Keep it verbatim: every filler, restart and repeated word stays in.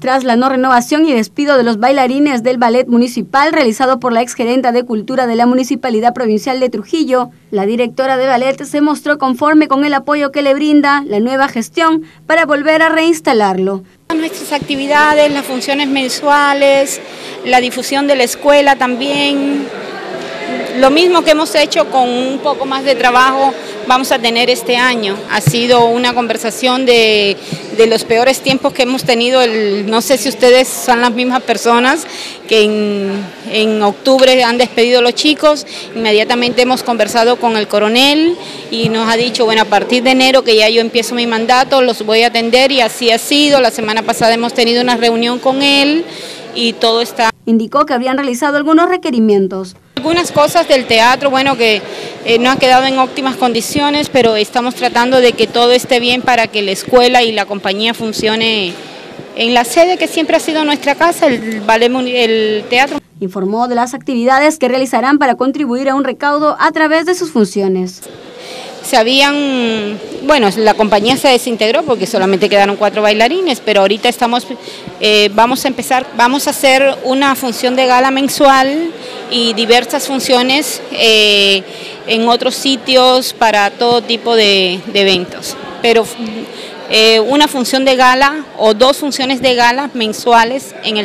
Tras la no renovación y despido de los bailarines del ballet municipal realizado por la exgerenta de Cultura de la Municipalidad Provincial de Trujillo, la directora de ballet se mostró conforme con el apoyo que le brinda la nueva gestión para volver a reinstalarlo. Nuestras actividades, las funciones mensuales, la difusión de la escuela también, lo mismo que hemos hecho con un poco más de trabajo vamos a tener este año. Ha sido una conversación de, de los peores tiempos que hemos tenido. El, no sé si ustedes son las mismas personas que en, en octubre han despedido a los chicos. Inmediatamente hemos conversado con el coronel y nos ha dicho, bueno, a partir de enero que ya yo empiezo mi mandato, los voy a atender, y así ha sido. La semana pasada hemos tenido una reunión con él y todo está... Indicó que habrían realizado algunos requerimientos. Algunas cosas del teatro, bueno, que eh, no ha quedado en óptimas condiciones, pero estamos tratando de que todo esté bien para que la escuela y la compañía funcione en la sede que siempre ha sido nuestra casa, el ballet, el teatro. Informó de las actividades que realizarán para contribuir a un recaudo a través de sus funciones. Se habían, bueno, la compañía se desintegró porque solamente quedaron cuatro bailarines, pero ahorita estamos, eh, vamos a empezar, vamos a hacer una función de gala mensual y diversas funciones eh, en otros sitios para todo tipo de, de eventos. Pero eh, una función de gala o dos funciones de gala mensuales en el